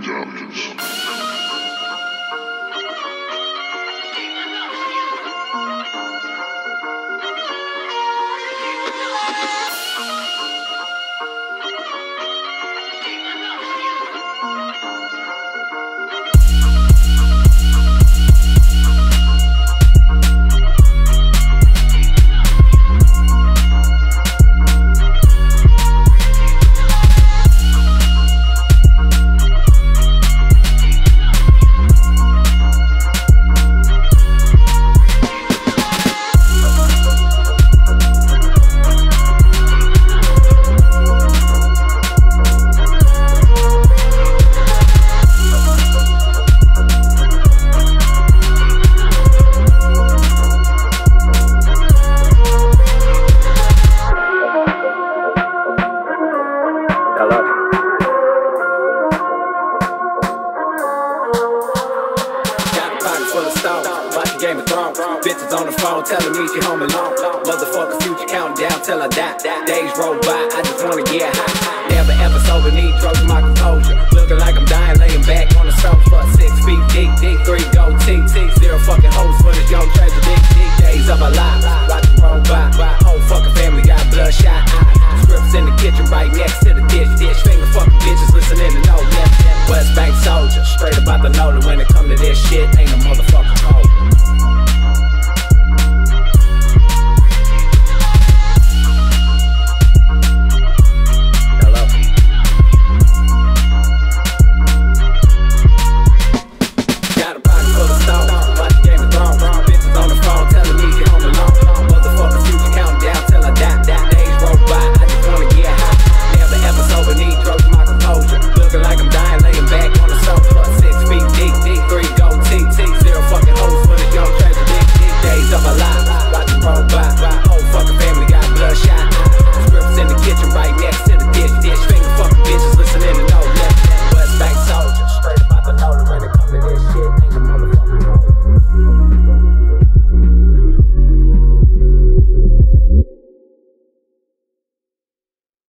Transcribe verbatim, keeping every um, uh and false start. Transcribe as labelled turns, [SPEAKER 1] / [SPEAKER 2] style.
[SPEAKER 1] Bitches on the phone telling me she home alone. Motherfucker future counting down till I die. Days roll by, I just wanna get high. Never ever sober, need drugs in my composure. Looking like I'm dying, laying back on the sofa. Six feet deep, deep, three gold teeth. Zero fucking hoes for this young treasure. Dick, dick days of my life. Watch it roll by. Whole fucking family got bloodshot eyes. Scripts in the kitchen right next to the dish. Dish finger fucking bitches listening to no left. West Bank soldier, straight about the loader when it comes.